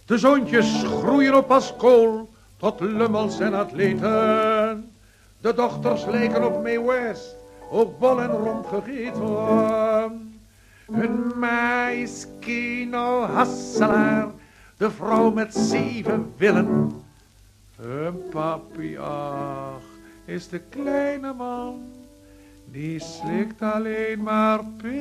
De zoontjes groeien op als kool tot lummels en atleten. De dochters lijken op Mae West, ook bol en rond gegeten. Hun ma is Kino Hasselaar, de vrouw met 7 willen. Hun papi, ach, is de kleine man, die slikt alleen maar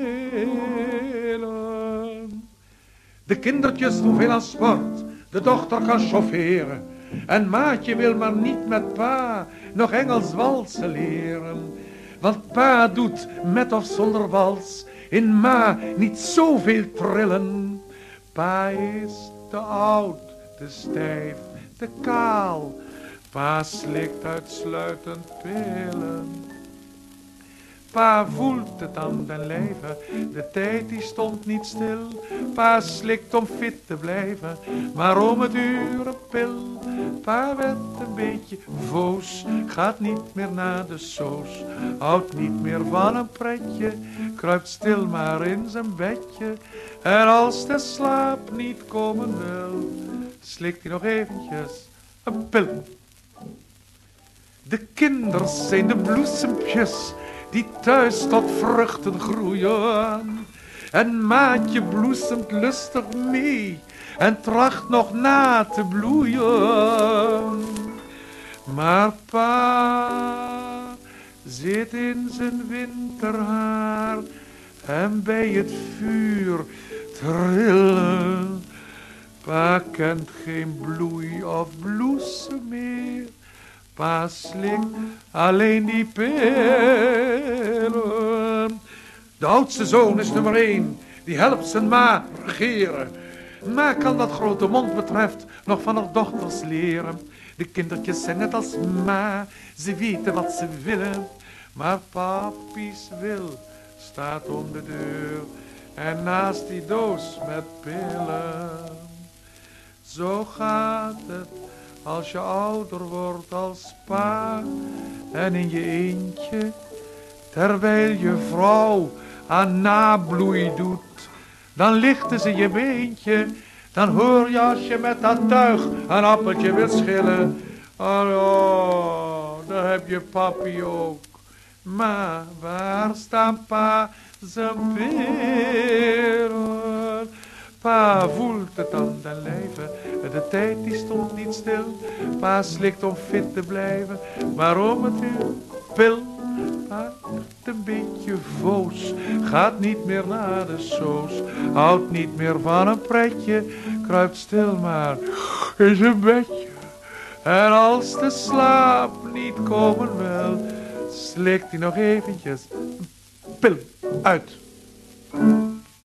pillen. De kindertjes doen veel aan sport, de dochter kan chaufferen. En maatje wil maar niet met pa nog Engels walsen leren. Want pa doet met of zonder wals in ma niet zoveel trillen. Pa is te oud, te stijf, te kaal. Pa slikt uitsluitend pillen. Pa voelt het aan den lijve, de tijd die stond niet stil. Pa slikt om fit te blijven, maar om het uur een pil. Pa werd een beetje voos, gaat niet meer naar de soos. Houdt niet meer van een pretje, kruipt stil maar in zijn bedje. En als de slaap niet komen wil, slikt hij nog eventjes een pil. De kinders zijn de bloesempjes die thuis tot vruchten groeien. En maatje bloesemt lustig mee en tracht nog na te bloeien. Maar pa zit in zijn winterhaar en bij het vuur trillen. Pa kent geen bloei of bloesem meer. Pa slikt alleen die pillen. De oudste zoon is nummer 1, die helpt zijn ma regeren. Ma kan wat grote mond betreft nog van haar dochters leren. De kindertjes zijn net als ma, ze weten wat ze willen. Maar papi's wil staat om de deur en naast die doos met pillen. Zo gaat het als je ouder wordt als pa en in je eentje, terwijl je vrouw aan nabloei doet, dan lichten ze je beentje, dan hoor je als je met dat tuig een appeltje wilt schillen. Oh, daar heb je papi ook. Maar waar staan pa zijn pillen? Pa voelt het aan den lijve, de tijd die stond niet stil. Pa slikt om fit te blijven, maar om het uur pil. Pa wordt een beetje voos, gaat niet meer naar de soos. Houdt niet meer van een pretje, kruipt stil maar in zijn bedje. En als de slaap niet komen wil, slikt hij nog eventjes een pil uit.